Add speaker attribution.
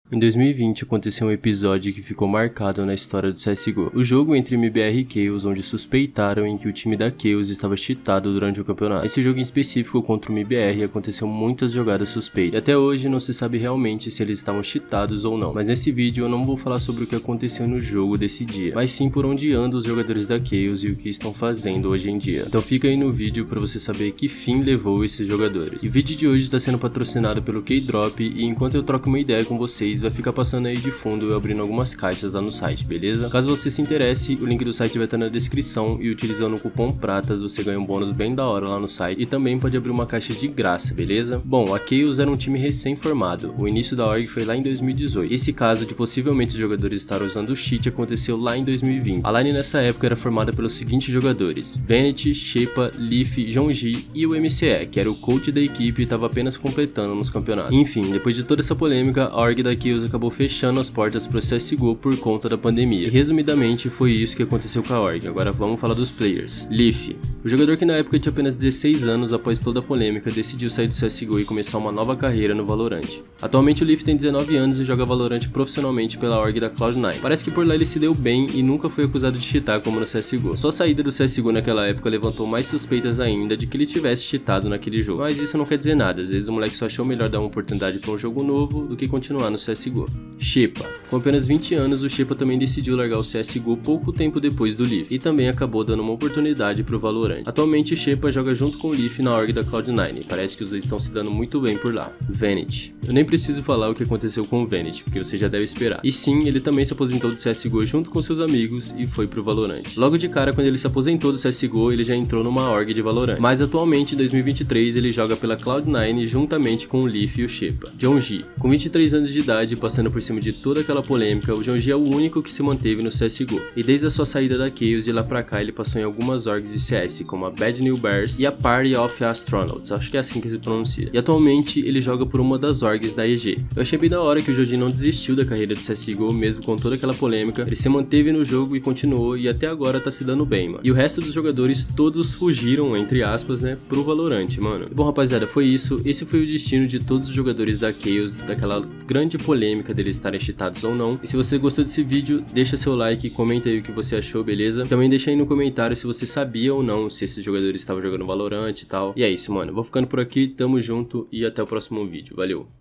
Speaker 1: Em 2020 aconteceu um episódio que ficou marcado na história do CSGO. O jogo entre MBR e Chaos, onde suspeitaram em que o time da Chaos estava cheatado durante o campeonato. Esse jogo em específico contra o MBR aconteceu muitas jogadas suspeitas. E até hoje não se sabe realmente se eles estavam cheatados ou não. Mas nesse vídeo eu não vou falar sobre o que aconteceu no jogo desse dia, mas sim por onde andam os jogadores da Chaos e o que estão fazendo hoje em dia. Então fica aí no vídeo para você saber que fim levou esses jogadores. E o vídeo de hoje está sendo patrocinado pelo K-Drop e enquanto eu troco uma ideia com vocês, vai ficar passando aí de fundo eu abrindo algumas caixas lá no site, beleza? Caso você se interesse, o link do site vai estar na descrição e utilizando o cupom PRATAS você ganha um bônus bem da hora lá no site e também pode abrir uma caixa de graça, beleza? Bom, a Chaos era um time recém-formado, o início da org foi lá em 2018. Esse caso de possivelmente os jogadores estarem usando o cheat aconteceu lá em 2020. A line nessa época era formada pelos seguintes jogadores: Vanity, Xepa, Leaf, Jonji e o MCE, que era o coach da equipe e estava apenas completando nos campeonatos. Enfim, depois de toda essa polêmica, a org da Chaos acabou fechando as portas para o CSGO por conta da pandemia. E resumidamente foi isso que aconteceu com a org. Agora vamos falar dos players. Leaf, o jogador que na época tinha apenas 16 anos, após toda a polêmica, decidiu sair do CSGO e começar uma nova carreira no Valorant. Atualmente o Leaf tem 19 anos e joga Valorant profissionalmente pela org da Cloud9. Parece que por lá ele se deu bem e nunca foi acusado de cheatar como no CSGO. Sua saída do CSGO naquela época levantou mais suspeitas ainda de que ele tivesse cheatado naquele jogo. Mas isso não quer dizer nada, às vezes o moleque só achou melhor dar uma oportunidade para um jogo novo do que continuar no CSGO. Xepa. Com apenas 20 anos, o Xepa também decidiu largar o CSGO pouco tempo depois do Leaf e também acabou dando uma oportunidade pro Valorant. Atualmente o Xepa joga junto com o Leaf na org da Cloud9, parece que os dois estão se dando muito bem por lá. Vanity. Eu nem preciso falar o que aconteceu com o Vanity, porque você já deve esperar. E sim, ele também se aposentou do CSGO junto com seus amigos e foi pro Valorant. Logo de cara, quando ele se aposentou do CSGO, ele já entrou numa org de Valorant. Mas atualmente, em 2023, ele joga pela Cloud9 juntamente com o Leaf e o Xepa. Jonji. Com 23 anos de idade, passando por cima de toda aquela polêmica, o Jonji é o único que se manteve no CSGO. E desde a sua saída da Chaos de lá pra cá, ele passou em algumas orgs de CS, como a Bad New Bears e a Party of Astronauts, acho que é assim que se pronuncia. E atualmente ele joga por uma das orgs da EG. Eu achei bem da hora que o Jonji não desistiu da carreira do CSGO, mesmo com toda aquela polêmica, ele se manteve no jogo e continuou e até agora tá se dando bem, mano. E o resto dos jogadores todos fugiram, entre aspas, né, pro Valorant, mano. E bom, rapaziada, foi isso. Esse foi o destino de todos os jogadores da Chaos, daquela grande polêmica deles estarem cheatados ou não. E se você gostou desse vídeo, deixa seu like, comenta aí o que você achou, beleza? Também deixa aí no comentário se você sabia ou não se esses jogadores estavam jogando Valorant e tal. E é isso, mano. Vou ficando por aqui, tamo junto e até o próximo vídeo. Valeu!